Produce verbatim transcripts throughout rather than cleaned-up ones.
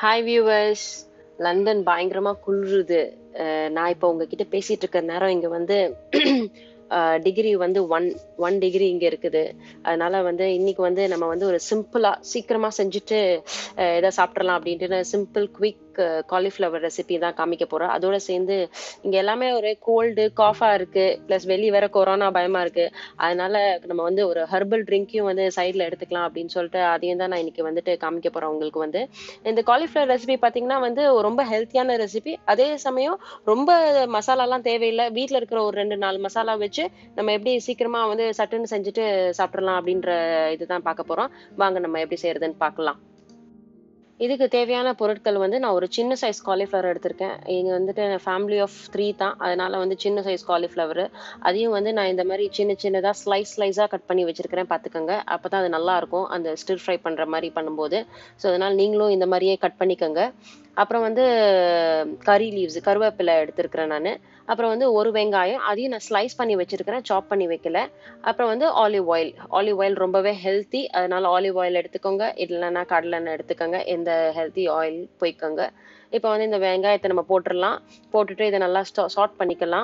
Hi viewers. London பயங்கரமா குளிருது. நான் இப்போ உங்ககிட்ட பேசிட்டு இருக்க நேரம் இங்க வந்து டிகிரி வந்து ஒன் ஒன் டிகிரி இங்க இருக்குது. அதனால வந்து இன்னைக்கு வந்து நம்ம வந்து ஒரு சிம்பிளா சீக்கிரமா செஞ்சுட்டு எதை சாப்பிட்றலாம் அப்படின்ட்டு சிம்பிள் குவிக் காலிஃப்ளவர் ரெசிபி தான் காமிக்க போறோம். அதோட சேர்ந்து இங்க எல்லாமே ஒரு கோல்டு காஃபா இருக்கு, பிளஸ் வெளியே வேற கொரோனா பயமா இருக்கு. அதனால நம்ம வந்து ஒரு ஹெர்பல் ட்ரிங்கையும் வந்து சைட்ல எடுத்துக்கலாம் அப்படின்னு சொல்லிட்டு அதையும் தான் நான் இன்னைக்கு வந்துட்டு காமிக்க போறேன் உங்களுக்கு. வந்து இந்த காலிஃப்ளவர் ரெசிபி பாத்தீங்கன்னா வந்து ரொம்ப ஹெல்த்தியான ரெசிபி. அதே சமயம் ரொம்ப மசாலாலாம் தேவையில்லை. வீட்டில் இருக்கிற ஒரு ரெண்டு நாலு மசாலா வச்சு நம்ம எப்படி சீக்கிரமா வந்து சட்டுன்னு செஞ்சுட்டு சாப்பிடலாம் அப்படின்ற இதுதான் பார்க்க போறோம். வாங்க நம்ம எப்படி செய்யறதுன்னு பார்க்கலாம். இதுக்கு தேவையான பொருட்கள் வந்து நான் ஒரு சின்ன சைஸ் காலிஃப்ளவர் எடுத்திருக்கேன். இங்க வந்துட்டு ஃபேமிலி ஆஃப் த்ரீ தான், அதனால வந்து சின்ன சைஸ் காலிஃப்ளவர். அதையும் வந்து நான் இந்த மாதிரி சின்ன சின்னதாக ஸ்லைஸ் ஸ்லைஸாக கட் பண்ணி வச்சிருக்கிறேன், பார்த்துக்கோங்க. அப்போ தான் அது நல்லா இருக்கும் அந்த ஸ்டிர் ஃப்ரை பண்ணுற மாதிரி பண்ணும்போது. ஸோ அதனால் நீங்களும் இந்த மாதிரியே கட் பண்ணிக்கோங்க. அப்புறம் வந்து கறி லீவ்ஸ், கருவேப்பிலை எடுத்திருக்கிறேன் நான். அப்புறம் வந்து ஒரு வெங்காயம், அதையும் நான் ஸ்லைஸ் பண்ணி வச்சிருக்கிறேன், சாப் பண்ணி வைக்கல. அப்புறம் வந்து ஆலிவ் ஆயில். ஆலிவ் ஆயில் ரொம்பவே ஹெல்த்தி, அதனால ஆலிவ் ஆயில் எடுத்துக்கோங்க. இல்லைன்னா கடலெண்ணெய் எடுத்துக்கோங்க, எந்த ஹெல்த்தி ஆயில் போய்க்கோங்க. இப்போ வந்து இந்த வெங்காயத்தை நம்ம போட்டுடலாம். போட்டுட்டு இதை நல்லா சாட் பண்ணிக்கலாம்.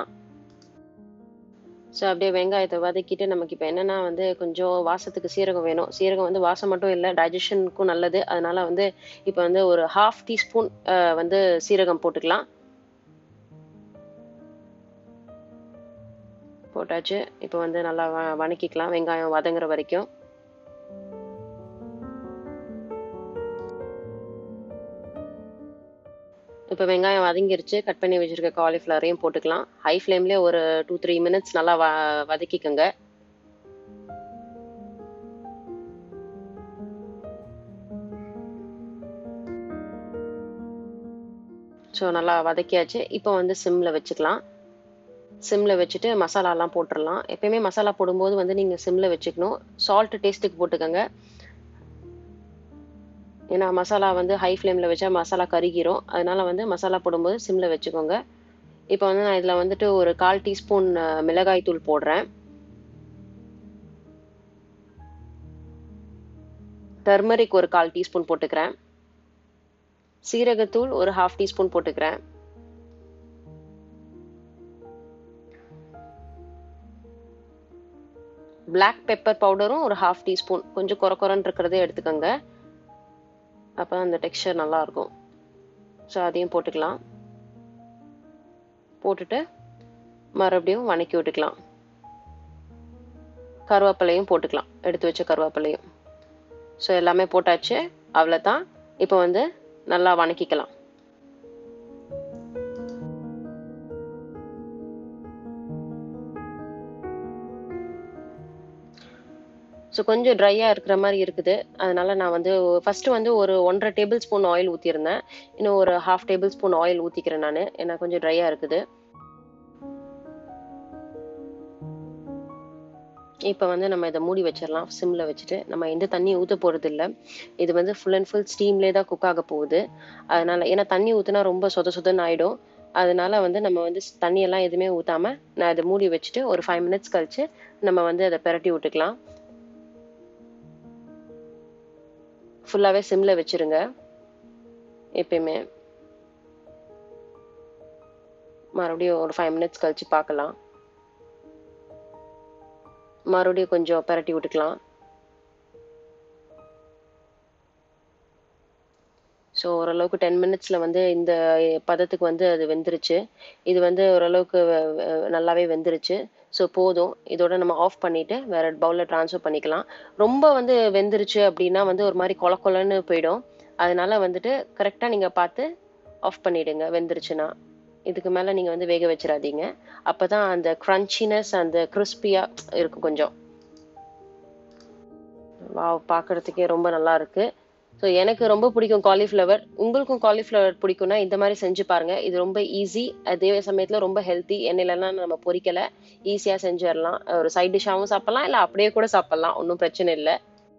ஸோ அப்படியே வெங்காயத்தை வதக்கிட்டு நமக்கு இப்போ என்னென்னா வந்து கொஞ்சம் வாசத்துக்கு சீரகம் வேணும். சீரகம் வந்து வாசம் மட்டும் இல்லை, டைஜஷனுக்கும் நல்லது. அதனால வந்து இப்போ வந்து ஒரு ஹாஃப் டீஸ்பூன் வந்து சீரகம் போட்டுக்கலாம். போட்டாச்சு. இப்போ வந்து நல்லா வ வணக்கிக்கலாம் வெங்காயம் வதங்குற வரைக்கும். இப்போ வெங்காயம் வதங்கிருச்சு. கட் பண்ணி வச்சிருக்க காலிஃப்ளவரையும் போட்டுக்கலாம். ஹை ஃப்ளேம்லேயே ஒரு டூ த்ரீ மினிட்ஸ் நல்லா வ வதக்கிக்கோங்க. ஸோ நல்லா வதக்கியாச்சு. இப்போ வந்து சிம்மில் வச்சுக்கலாம். சிம்மில் வச்சுட்டு மசாலாலாம் போட்டுடலாம். எப்பயுமே மசாலா போடும்போது வந்து நீங்கள் சிம்மில் வச்சுக்கணும். சால்ட் டேஸ்ட்டுக்கு போட்டுக்கோங்க. ஏன்னா மசாலா வந்து ஹை ஃப்ளேமில் வச்சா மசாலா கருகிரும். அதனால வந்து மசாலா போடும்போது சிம்மில் வச்சுக்கோங்க. இப்போ வந்து நான் இதில் வந்துட்டு ஒரு கால் டீஸ்பூன் மிளகாய் தூள் போடுறேன். டர்மரிக் ஒரு கால் டீஸ்பூன் போட்டுக்கிறேன். சீரகத்தூள் ஒரு ஹாஃப் டீஸ்பூன் போட்டுக்கிறேன். பிளாக் பெப்பர் பவுடரும் ஒரு ஹாஃப் டீஸ்பூன், கொஞ்சம் குறை குறைன்னு இருக்கிறதே எடுத்துக்கோங்க. அப்போ அந்த டெக்ஸ்சர் நல்லா இருக்கும். ஸோ அதையும் போட்டுக்கலாம். போட்டுட்டு மறுபடியும் வணக்கி விட்டுக்கலாம். கருவேப்பிலையும் போட்டுக்கலாம், எடுத்து வச்ச கருவேப்பிலையும். ஸோ எல்லாமே போட்டாச்சு. அவ்வளோதான். இப்போ வந்து நல்லா வணக்கிக்கலாம். ஸோ கொஞ்சம் ட்ரையாக இருக்கிற மாதிரி இருக்குது. அதனால நான் வந்து ஃபஸ்ட்டு வந்து ஒரு ஒன்றரை டேபிள் ஸ்பூன் ஆயில் ஊற்றிருந்தேன். இன்னும் ஒரு ஹாஃப் டேபிள் ஸ்பூன் ஆயில் ஊற்றிக்கிறேன் நான், ஏன்னா கொஞ்சம் ட்ரையாக இருக்குது. இப்போ வந்து நம்ம இதை மூடி வச்சிடலாம் சிம்மில் வச்சுட்டு. நம்ம எந்த தண்ணி ஊற்ற போகிறது இல்லை. இது வந்து ஃபுல் அண்ட் ஃபுல் ஸ்டீம்லேயே தான் குக் ஆக போகுது. அதனால ஏன்னா தண்ணி ஊற்றினா ரொம்ப சொத சொதன்னு ஆகிடும். அதனால வந்து நம்ம வந்து தண்ணியெல்லாம் எதுவுமே ஊற்றாமல் நான் இதை மூடி வச்சுட்டு ஒரு ஃபைவ் மினிட்ஸ் கழிச்சு நம்ம வந்து அதை பிரட்டி விட்டுக்கலாம். ஃபுல்லாகவே சிம்மில் வச்சுருங்க எப்பயுமே. மறுபடியும் ஒரு ஃபைவ் மினிட்ஸ் கழிச்சு பார்க்கலாம். மறுபடியும் கொஞ்சம் பிரட்டி விட்டுக்கலாம். ஸோ ஓரளவுக்கு டென் மினிட்ஸில் வந்து இந்த பதத்துக்கு வந்து அது வெந்துருச்சு. இது வந்து ஓரளவுக்கு நல்லாவே வெந்துருச்சு. ஸோ போதும். இதோட நம்ம ஆஃப் பண்ணிவிட்டு வேறு பவுலில் ட்ரான்ஸ்ஃபர் பண்ணிக்கலாம். ரொம்ப வந்து வெந்துருச்சு அப்படின்னா வந்து ஒரு மாதிரி கொல கொலன்னு போயிடும். அதனால வந்துட்டு கரெக்டாக நீங்கள் பார்த்து ஆஃப் பண்ணிவிடுங்க வெந்துருச்சுன்னா. இதுக்கு மேலே நீங்கள் வந்து வேக வச்சிடாதீங்க. அப்போ தான் அந்த க்ரன்ச்சினஸ், அந்த கிறிஸ்பியாக இருக்கும் கொஞ்சம். வா, பார்க்குறதுக்கே ரொம்ப நல்லா இருக்குது. ஸோ எனக்கு ரொம்ப பிடிக்கும் காலிஃப்ளவர். உங்களுக்கும் காலிஃப்ளவர் பிடிக்கும்னா இந்த மாதிரி செஞ்சு பாருங்கள். இது ரொம்ப ஈஸி, அதே சமயத்தில் ரொம்ப ஹெல்த்தி. எண்ணெயிலலாம் நம்ம பொரிக்கலை, ஈஸியாக செஞ்சிடலாம். ஒரு சைட் டிஷ்ஷாகவும் சாப்பிட்லாம், இல்லை அப்படியே கூட சாப்பிட்லாம், ஒன்றும் பிரச்சனை இல்லை.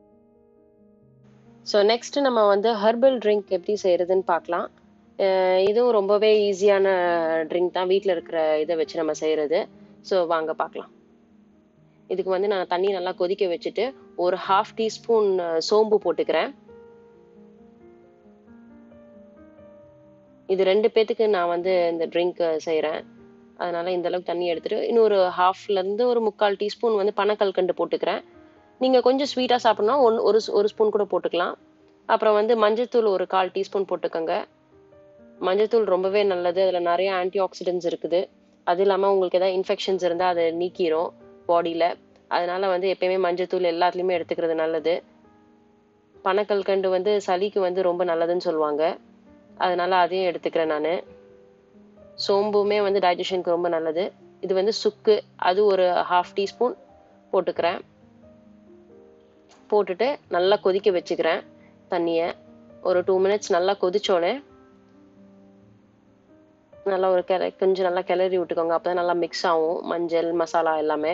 ஸோ நெக்ஸ்ட்டு நம்ம வந்து ஹெர்பல் ட்ரிங்க் எப்படி செய்கிறதுன்னு பார்க்கலாம். இதுவும் ரொம்பவே ஈஸியான ட்ரிங்க் தான், வீட்டில் இருக்கிற இதை வச்சு நம்ம செய்கிறது. ஸோ வாங்க பார்க்கலாம். இதுக்கு வந்து நான் தண்ணி நல்லா கொதிக்க வச்சுட்டு ஒரு ஹாஃப் டீஸ்பூன் சோம்பு போட்டுக்கிறேன். இது ரெண்டு பேத்துக்கு நான் வந்து இந்த ட்ரிங்க் செய்கிறேன். அதனால இந்த அளவுக்கு தண்ணி எடுத்துட்டு இன்னொரு ஹாஃப்லேருந்து ஒரு முக்கால் டீஸ்பூன் வந்து பனக்கல்கண்டு போட்டுக்கிறேன். நீங்கள் கொஞ்சம் ஸ்வீட்டாக சாப்பிட்னா ஒன் ஒரு ஒரு ஸ்பூன் கூட போட்டுக்கலாம். அப்புறம் வந்து மஞ்சத்தூள் ஒரு கால் டீஸ்பூன் போட்டுக்கோங்க. மஞ்சத்தூள் ரொம்பவே நல்லது. அதில் நிறைய ஆன்டி ஆக்சிடென்ட்ஸ் இருக்குது. அது இல்லாமல் உங்களுக்கு ஏதாவது இன்ஃபெக்ஷன்ஸ் இருந்தால் அதை நீக்கிரும் பாடியில். அதனால வந்து எப்பயுமே மஞ்சத்தூள் எல்லாத்துலேயுமே எடுத்துக்கிறது நல்லது. பனக்கல்கண்டு வந்து சளிக்கு வந்து ரொம்ப நல்லதுன்னு சொல்லுவாங்க. அதனால அதையும் எடுத்துக்கிறேன் நான். சோம்புமே வந்து டைஜஷனுக்கு ரொம்ப நல்லது. இது வந்து சுக்கு, அது ஒரு ஹாஃப் டீஸ்பூன் போட்டுக்கிறேன். போட்டுட்டு நல்லா கொதிக்க வச்சுக்கிறேன் தண்ணியை. ஒரு டூ மினிட்ஸ் நல்லா கொதிச்சோடனே நல்லா ஒரு கிள கொஞ்சம் நல்லா கிளறி விட்டுக்கோங்க. அப்போ தான் நல்லா மிக்ஸ் ஆகும் மஞ்சள் மசாலா எல்லாமே.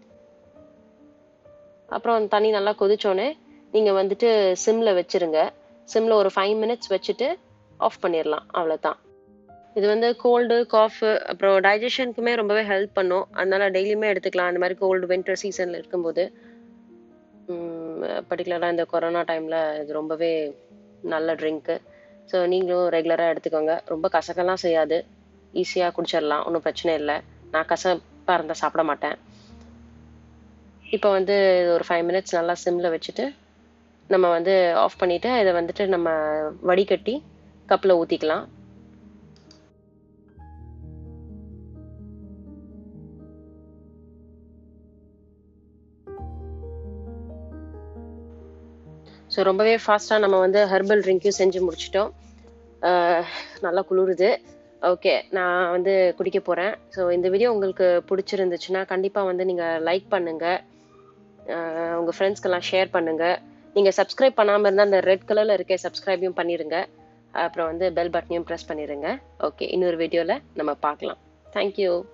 அப்புறம் தண்ணி நல்லா கொதிச்சோடனே நீங்கள் வந்துட்டு சிம்மில் வச்சுருங்க. சிம்மில் ஒரு ஃபைவ் மினிட்ஸ் வச்சுட்டு ஆஃப் பண்ணிடலாம். அவ்வளோதான். இது வந்து கோல்டு காஃபு அப்புறம் டைஜஷனுக்குமே ரொம்பவே ஹெல்ப் பண்ணும். அதனால டெய்லியுமே எடுத்துக்கலாம். அந்த மாதிரி கோல்டு வின்டர் சீசனில் இருக்கும்போது பர்டிகுலராக இந்த கொரோனா டைமில் இது ரொம்பவே நல்ல ட்ரிங்க்கு. ஸோ நீங்களும் ரெகுலராக எடுத்துக்கோங்க. ரொம்ப கசக்கெல்லாம் செய்யாது, ஈஸியாக குடிச்சிடலாம், ஒன்றும் பிரச்சனை இல்லை. நான் கசப்பாக இருந்தால் சாப்பிட மாட்டேன். இப்போ வந்து ஒரு ஃபைவ் மினிட்ஸ் நல்லா சிம்மில் வச்சுட்டு நம்ம வந்து ஆஃப் பண்ணிவிட்டு இதை வந்துட்டு நம்ம வடிகட்டி கப்பில் ஊற்றிக்கலாம். ஸோ ரொம்பவே ஃபாஸ்ட்டாக நம்ம வந்து ஹெர்பல் ட்ரிங்க்கையும் செஞ்சு முடிச்சிட்டோம். நல்லா குளிருது. ஓகே, நான் வந்து குடிக்க போகிறேன். ஸோ இந்த வீடியோ உங்களுக்கு பிடிச்சிருந்துச்சுன்னா கண்டிப்பாக வந்து நீங்கள் லைக் பண்ணுங்கள், உங்கள் ஃப்ரெண்ட்ஸ்க்கெல்லாம் ஷேர் பண்ணுங்கள். நீங்கள் சப்ஸ்கிரைப் பண்ணாமல் இருந்தால் அந்த ரெட் கலரில் இருக்க சப்ஸ்கிரைபையும் பண்ணிடுங்க. அப்புறம் வந்து பெல் பட்டனையும் ப்ரெஸ் பண்ணிடுங்க. ஓகே, இன்னொரு வீடியோவில் நம்ம பார்க்கலாம். தேங்க்யூ.